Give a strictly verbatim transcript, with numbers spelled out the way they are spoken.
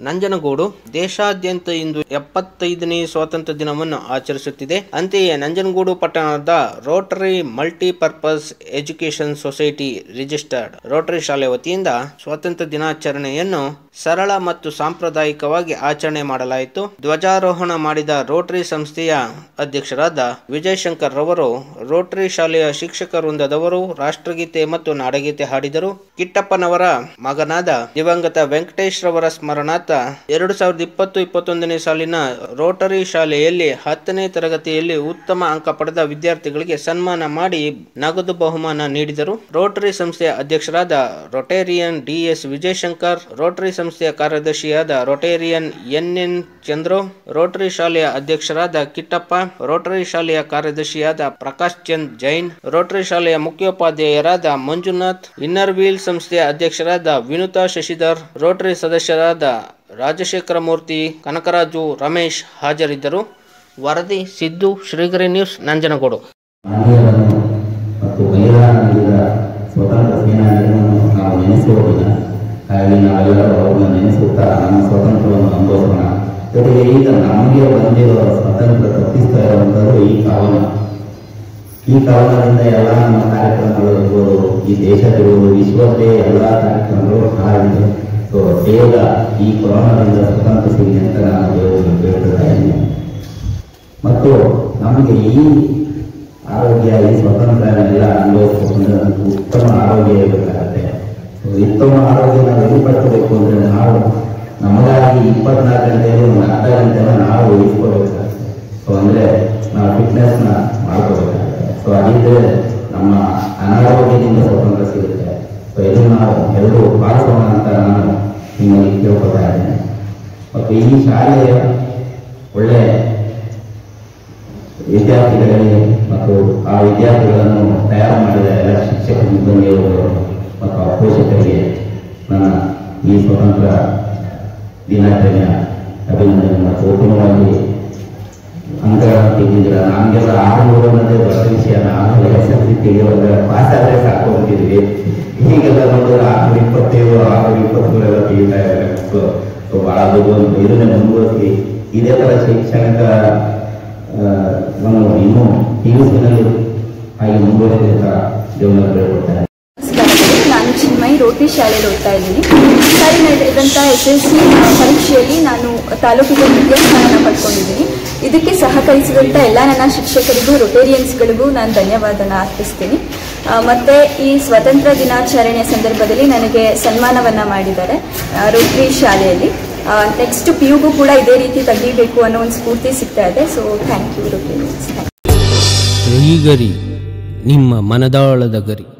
ನಂಜನಗೂಡು ದೇಶಾದ್ಯಂತ ಇಂದು ಎಪ್ಪತ್ತೈದನೇ ಸ್ವಾತಂತ್ರ್ಯ ದಿನವನ್ನು ಆಚರಿಸುತ್ತಿದೆ. ಅಂತೆಯೇ ನಂಜನಗೂಡು ಪಟ್ಟಣದ Rotary multipurpose education society registered Rotary ಶಾಲೆ ವತಿಯಿಂದ ಸ್ವಾತಂತ್ರ್ಯ ದಿನಾಚರಣೆಯನ್ನು ಸರಳ ಮತ್ತು ಸಾಂಪ್ರದಾಯಿಕವಾಗಿ ಆಚರಣೆ ಮಾಡಲಾಯಿತು. ಧ್ವಜಾರೋಹಣ ಮಾಡಿದ ರೋಟರಿ ಸಂಸ್ಥೆಯ ಅಧ್ಯಕ್ಷರಾದ ವಿಜಯ್ ಶಂಕರ್ ರವರು ರೋಟರಿ ಶಾಲೆಯ ಶಿಕ್ಷಕ ವೃಂದದವರು ರಾಷ್ಟ್ರಗೀತೆ ಮತ್ತು ನಾಡಗೀತೆ ಹಾಡಿದರು. ಕಿಟ್ಟಪ್ಪನವರ ಮಗನಾದ ದಿವಂಗತ ವೆಂಕಟೇಶ್ ರವರ ಸ್ಮರಣಾರ್ಥ ಎರಡು ಸಾವಿರದ ಇಪ್ಪತ್ತು ಇಪ್ಪತ್ತೊಂದನೇ ಸಾಲಿನ ರೋಟರಿ ಶಾಲೆಯಲ್ಲಿ ಹತ್ತನೇ ತರಗತಿಯಲ್ಲಿ ಉತ್ತಮ ಅಂಕ ಪಡೆದ ವಿದ್ಯಾರ್ಥಿಗಳಿಗೆ ಸನ್ಮಾನ ಮಾಡಿ ನಗದು ಬಹುಮಾನ ನೀಡಿದರು. ರೋಟರಿ ಸಂಸ್ಥೆಯ ಅಧ್ಯಕ್ಷರಾದ Rotarian D S Vijayashankar, Rotary ಸಂಸ್ಥೆಯ ಕಾರ್ಯದರ್ಶಿಯಾದ Rotarian N N Chandru, Rotary ಶಾಲೆಯ ಅಧ್ಯಕ್ಷರಾದ ಕಿಟ್ಟಪ್ಪ, ರೋಟರಿ ಶಾಲೆಯ ಕಾರ್ಯದರ್ಶಿಯಾದ ಪ್ರಕಾಶ್ ಚಂದ್ ಜೈನ್, ರೋಟರಿ ಶಾಲೆಯ ಮುಖ್ಯೋಪಾಧ್ಯಾಯರಾದ ಮಂಜುನಾಥ್, ಇನ್ನರ್ ವೀಲ್ ಸಂಸ್ಥೆಯ ಅಧ್ಯಕ್ಷರಾದ ವಿನುತಾ ಶಶಿಧರ್, ರೋಟರಿ ಸದಸ್ಯರಾದ ರಾಜಶೇಖರ ಮೂರ್ತಿ, ಕನಕರಾಜು, ರಮೇಶ್ ಹಾಜರಿದ್ದರು. ವರದಿ ಸಿದ್ದು, ಶ್ರೀಗರಿ ನ್ಯೂಸ್, ನಂಜನಗೂಡು. ಸ್ವತಂತ್ರ ಸೇನಾನಿಗಳನ್ನು ನಾವು ನೆನೆಸುವುದಿಲ್ಲ. ಹಾಗೆ ನಾವೆಲ್ಲರೂ ಅವ್ರನ್ನ ನೆನೆಸುತ್ತಾ ನಮ್ಮ ಸ್ವಾತಂತ್ರ್ಯವನ್ನು ಅನುಭವಿಸೋಣ. ಜೊತೆಗೆ ಈಗ ನಮಗೆ ಬಂದಿರುವ ಸ್ವಾತಂತ್ರ್ಯ ತಪ್ಪಿಸ್ತಾ ಇರುವಂಥದ್ದು ಈ ಕಾವನ. ಈ ಕಾವನದಿಂದ ಎಲ್ಲ ನಮ್ಮ ಕಾರ್ಯಕ್ರಮಗಳು ಇರ್ಬೋದು, ಈ ದೇಶದಿರುವುದು, ವಿಶ್ವದ್ದೇ ಎಲ್ಲ ಕಾರ್ಯಕ್ರಮಗಳು ಹಾರಿದೆ. ಸೊ ಬೇಗ ಈ ಕೊರೋನಾದಿಂದ ಸ್ವತಂತ್ರ ಸಿಗಲಿ ಅಂತ ನಾನು ದೇವರಿಗೆ ಬೇಡ್ತಾ ಇದ್ದೀನಿ. ಮತ್ತು ನಮಗೆ ಈ ಆರೋಗ್ಯ, ಈ ಸ್ವಾತಂತ್ರ್ಯನೆಲ್ಲ ಅನುಭವಿಸಬೇಕಂದ್ರೆ ನಮಗೆ ಉತ್ತಮ ಆರೋಗ್ಯ ಇರಬೇಕಾಗತ್ತೆ. ಉತ್ತಮ ಆರೋಗ್ಯ ನಾವು ಎಲ್ಲಿ ಪಡ್ಕೋಬೇಕು ಅಂದರೆ ನಾವು ನಮಗಾಗಿ ಇಪ್ಪತ್ನಾಲ್ಕು ಗಂಟೆಯಲ್ಲಿ ಒಂದು ಅರ್ಧ ಗಂಟೆನ ನಾವು ಉಳಿಸ್ಕೋಬೇಕಾಗುತ್ತೆ. ಸೊ ಅಂದರೆ ನಾವು ಫಿಟ್ನೆಸ್ನ ಮಾಡ್ಕೋಬೇಕಾಗುತ್ತೆ. ಸೊ ಅದಿದ್ದರೆ ನಮ್ಮ ಅನಾರೋಗ್ಯದಿಂದ ಸ್ವಾತಂತ್ರ್ಯ ಸಿಗುತ್ತೆ. ಸೊ ಇದನ್ನು ನಾವು ಎಲ್ಲರೂ ಪಾಲಿಸೋಣ ಅಂತ ನಾನು ನಿಮ್ಮಲ್ಲಿ ಕೇಳ್ಕೊತಾ ಇದ್ದೇನೆ. ಮತ್ತು ಈ ಶಾಲೆಯ ಒಳ್ಳೆ ವಿದ್ಯಾರ್ಥಿಗಳಿಗೆ ಮತ್ತು ಆ ವಿದ್ಯಾರ್ಥಿಗಳನ್ನು ತಯಾರು ಮಾಡಿದ ಎಲ್ಲ ಶಿಕ್ಷಕ ಸಿಬ್ಬಂದಿಯವರು ಮತ್ತು ಆ ಪೋಷಕರಿಗೆ ನನ್ನ ಈ ಸ್ವತಂತ್ರ ದಿನಾಚರಣೆಯ ಅಭಿನಂದನೆ. ಮತ್ತು ಉತ್ತಮವಾಗಿ ಅಂಕಗಳನ್ನು ತೆಗೆದಿದ್ದೀರ. ನಮಗೆಲ್ಲ ಆರುನೂರು ಅನ್ನೋದೇ ದೊಡ್ಡ ವಿಷಯ. ನಾನು ಎಸ್ ಎಲ್ ಸಿ ತೆಗೆಯುವಾಗ ಪಾಸ್ ಆದರೆ ಸಾಕು ಅಂತಿದ್ವಿ. ಹೀಗೆಲ್ಲ ನೋಡಿದ್ರೆ ಆರುನೂರ ಇಪ್ಪತ್ತೈದು ಆರುನೂರ ಇಪ್ಪತ್ತೂರೆಲ್ಲ ತೆಗಿತಾ ಇದ್ದಾರೆ. ಸೊ ಸೊ ಭಾಳ ದೊಡ್ಡ ಇದನ್ನೇ ಮುಂದುವರಿಸಿ ಇದೇ ಥರ ಶೈಕ್ಷಣಿಕ ನಾನು ಇನ್ನೂ ಪಿಯುಸಿನಲ್ಲಿ ಹಾಗೆ ಮುಂದುವರೆದ ಜೀವನ ಬೆಳೆಕೊಡ್ತಾರೆ. ನಾನು ಚಿನ್ಮಯಿ ರೋಟರಿ ಶಾಲೆಯಲ್ಲಿ ಓದ್ತಾ ಇದ್ದೀನಿ. ಸಾರಿ ನಡೆದಂಥ ಎಸ್ ಎಲ್ ಸಿ ಪರೀಕ್ಷೆಯಲ್ಲಿ ನಾನು ತಾಲೂಕಿಗೆ ದ್ವಿತೀಯ ಸ್ಥಾನ ಪಡ್ಕೊಂಡಿದ್ದೀನಿ. ಇದಕ್ಕೆ ಸಹಕರಿಸಿದಂಥ ಎಲ್ಲ ನನ್ನ ಶಿಕ್ಷಕರಿಗೂ, ರೊಟೇರಿಯನ್ಸ್ಗಳಿಗೂ ನಾನು ಧನ್ಯವಾದನ ಅರ್ಪಿಸ್ತೀನಿ. ಮತ್ತು ಈ ಸ್ವಾತಂತ್ರ್ಯ ದಿನಾಚರಣೆಯ ಸಂದರ್ಭದಲ್ಲಿ ನನಗೆ ಸನ್ಮಾನವನ್ನು ಮಾಡಿದ್ದಾರೆ ರೋಟರಿ ಶಾಲೆಯಲ್ಲಿ. ನೆಕ್ಸ್ಟ್ ಪಿ ಯುಗೂ ಕೂಡ ಇದೇ ರೀತಿ ತೆಗಿಬೇಕು ಅನ್ನೋ ಒಂದು ಸ್ಫೂರ್ತಿ ಸಿಗ್ತಾ ಇದೆ. So thank you Rotarians. ಶ್ರೀಗರಿ, ನಿಮ್ಮ ಮನದಾಳದ ಗರಿ.